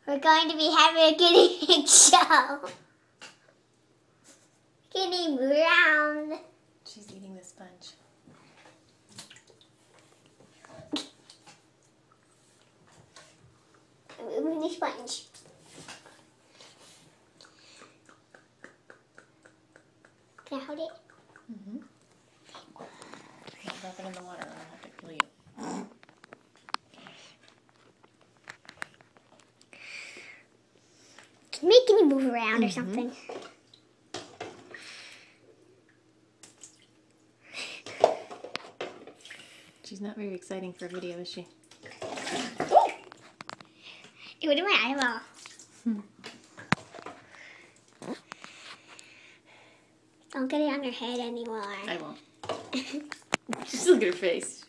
We're going to be having a guinea pig show. Guinea brown. She's eating the sponge. Moving the sponge. Can I hold it? Mm-hmm. Drop it in the water or I'll have to kill you. Can you make Guinea move around or something? She's not very exciting for a video, is she? It went in my eyeball. Don't get it on your head anymore. I won't. Just look at her face.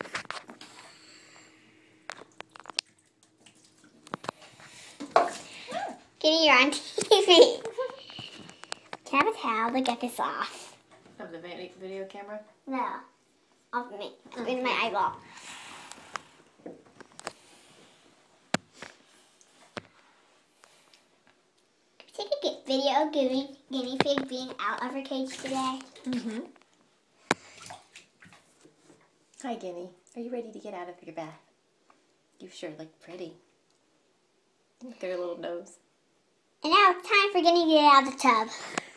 Guinea, you're on TV. Can I have a towel to get this off? Of the video camera? No. Off me. It's in my eyeball. Take a video of guinea pig being out of her cage today. Mm-hmm. Hi, Guinea. Are you ready to get out of your bath? You sure look pretty. Look at her little nose. And now it's time for Guinea to get out of the tub.